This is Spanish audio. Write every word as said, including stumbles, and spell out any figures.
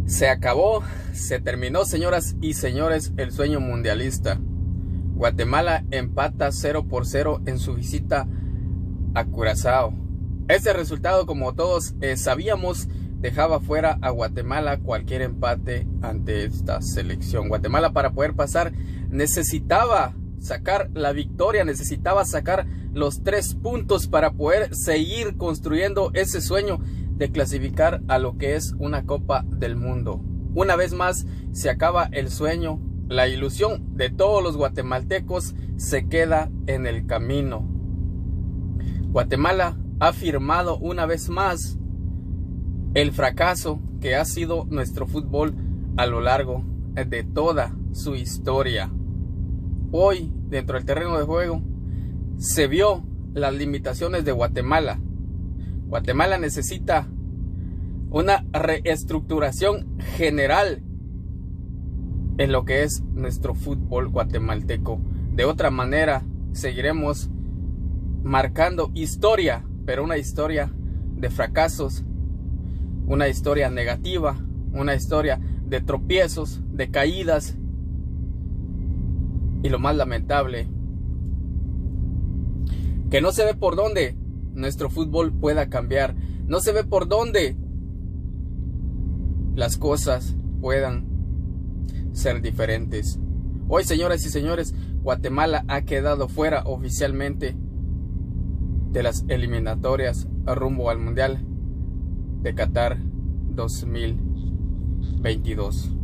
Se acabó, se terminó, señoras y señores, el sueño mundialista. Guatemala empata cero por cero en su visita a Curazao. Este resultado, como todos eh, sabíamos, dejaba fuera a Guatemala cualquier empate ante esta selección. Guatemala, para poder pasar, necesitaba sacar la victoria, necesitaba sacar los tres puntos para poder seguir construyendo ese sueño de clasificar a lo que es una Copa del Mundo. Una vez más se acaba el sueño, la ilusión de todos los guatemaltecos se queda en el camino. Guatemala ha firmado una vez más el fracaso que ha sido nuestro fútbol a lo largo de toda su historia. Hoy, dentro del terreno de juego, se vio las limitaciones de Guatemala. Guatemala necesita una reestructuración general en lo que es nuestro fútbol guatemalteco. De otra manera, seguiremos marcando historia, pero una historia de fracasos, una historia negativa, una historia de tropiezos, de caídas, y lo más lamentable, que no se ve por dónde nuestro fútbol pueda cambiar, no se ve por dónde las cosas puedan ser diferentes. Hoy, señoras y señores, Guatemala ha quedado fuera oficialmente de las eliminatorias rumbo al Mundial de Qatar dos mil veintidós.